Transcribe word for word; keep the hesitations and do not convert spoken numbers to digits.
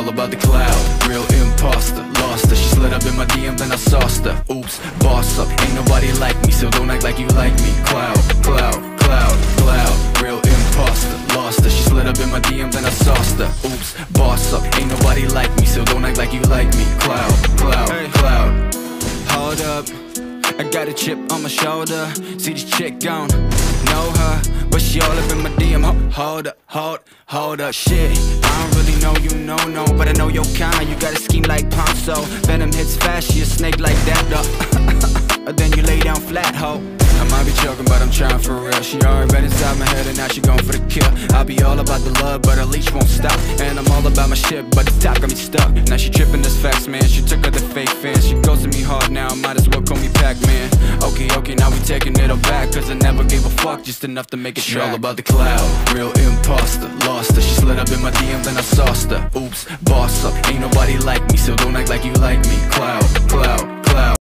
all about the cloud. Real imposter, lost her. She slid up in my D M, then I sauced her. Oops, boss up, ain't nobody like me, so don't act like you like me. Cloud, cloud, cloud, cloud. Real imposter, lost her. She slid up in my D M, then I sauced her. Oops, boss up, ain't nobody like me, so don't act like you like me. Cloud, cloud, hey. Cloud. Hold up, I got a chip on my shoulder. See this chick gone, know her, but she all up in my D M. Hold up, hold, hold up, shit. I don't really know you, no, no, but I know your kind. You got a scheme like Ponzo. Venom hits fast, she a snake like that, though. Then you lay down flat, ho. I might be joking, but I'm trying for real. She already read inside my head and now she going for the kill. I'll be all about the love, but her leash won't stop. And I'm all about my shit, but the top got me stuck. Now she tripping this facts, man. She took her the fake fans. She goes to me hard now, might as well call me Pac-Man. Okay, okay, now we taking it all back, cause I never gave a fuck, just enough to make it track. She all about the cloud, real imposter, lost her. She slid up in my D M, then I sauced her. Oops, boss up, ain't nobody like me, so don't act like you like me. Cloud, cloud, cloud.